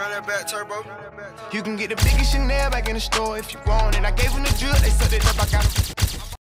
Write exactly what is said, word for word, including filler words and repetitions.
Run that back, turbo. You can get the biggest Chanel back in the store if you want it. I gave them the drill, they sucked it up, I got